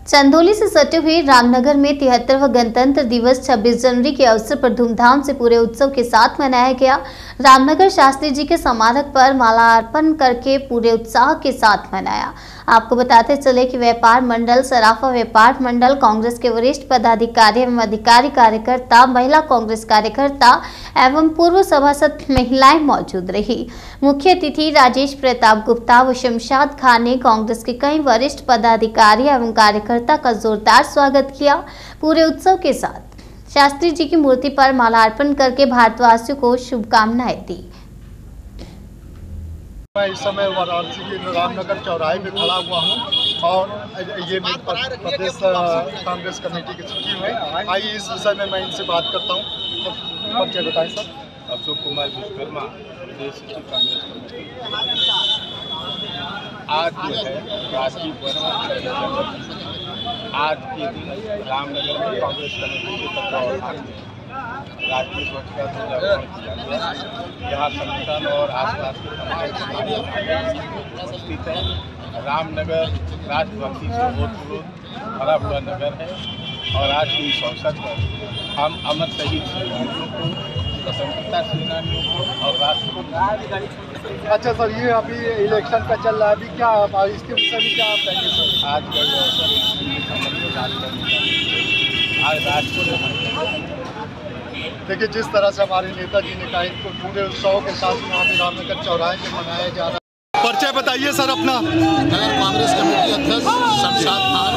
चंदौली से सटे हुए रामनगर में 73वां गणतंत्र दिवस 26 जनवरी के अवसर पर धूमधाम से पूरे उत्सव के साथ मनाया गया। रामनगर शास्त्री जी के स्मारक पर माल्यार्पण करके पूरे उत्साह के साथ मनाया। आपको बताते चले कि व्यापार मंडल, सराफा व्यापार मंडल, कांग्रेस के वरिष्ठ पदाधिकारी एवं अधिकारी, कार्यकर्ता, महिला कांग्रेस कार्यकर्ता एवं पूर्व सभासद महिलाएं मौजूद रही। मुख्य अतिथि राजेश प्रताप गुप्ता व शमशाद खान ने कांग्रेस के कई वरिष्ठ पदाधिकारी एवं कार्यकर्ता का जोरदार स्वागत किया। पूरे उत्सव के साथ शास्त्री जी की मूर्ति पर माल्यार्पण करके भारतवासियों को शुभकामनाएं दी। मैं इस समय वाराणसी के रामनगर चौराहे पे खड़ा हुआ हूँ और ये प्रदेश कांग्रेस कमेटी के सचिव हैं। आइए इस विषय में मैं इनसे बात करता हूँ। परिचय बताएं सर। अशोक कुमार विश्वकर्मा, प्रदेश कांग्रेस कमेटी। आज जो है राष्ट्रीय पर्व, आज के दिन रामनगर में कांग्रेस कमेटी के तत्वावधान में राष्ट्रीय स्वच्छता ध्वजारोहण किया गया। यहाँ संगठन और आसपास के उपस्थित है। रामनगर राजभक्ति से ओतप्रोत भरा हुआ नगर है और आज के इस अवसर पर हम अमर शहीद सेनानियों को, स्वतंत्रता सेनानियों को और राष्ट्र को। अच्छा सर, ये अभी इलेक्शन का चल रहा है, अभी क्या इसके विषय में क्या आप कहेंगे सर? आज का ये अवसर आज राष्ट्र को देखिए, जिस तरह से हमारे नेताजी ने कहा, इनको पूरे उत्सव के साथ यहाँ पे रामनगर चौराहे पे मनाया जा रहा है। परिचय बताइए सर अपना। नगर कांग्रेस कमेटी अध्यक्ष शमशाद खान।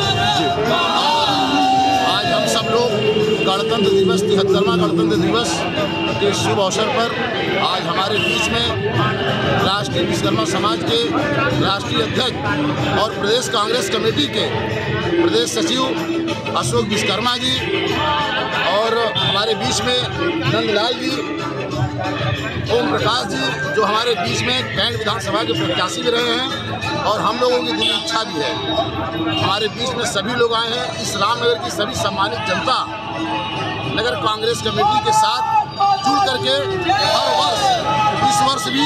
आज हम सब लोग गणतंत्र दिवस, 73वां गणतंत्र दिवस के शुभ अवसर पर आज हमारे बीच में राष्ट्रीय विश्वकर्मा समाज के राष्ट्रीय अध्यक्ष और प्रदेश कांग्रेस कमेटी के प्रदेश सचिव अशोक विश्वकर्मा जी और हमारे बीच में नंदलाल जी, ओम प्रकाश जी, जो हमारे बीच में कैंट विधानसभा के प्रत्याशी भी रहे हैं और हम लोगों की दिली इच्छा भी है। हमारे बीच में सभी लोग आए हैं। इस रामनगर की सभी सम्मानित जनता नगर कांग्रेस कमेटी के साथ जुड़ करके हर वर्ष, इस वर्ष भी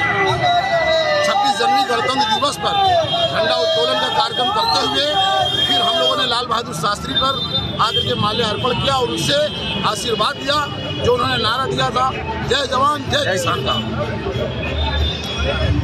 26 जनवरी गणतंत्र दिवस पर झंडा उत्तोलन का कार्यक्रम करते हुए फिर हम लोगों ने लाल बहादुर शास्त्री पर आकर के माल्यार्पण किया और उससे आशीर्वाद दिया, जो उन्होंने नारा दिया था, जय जवान जय किसान का।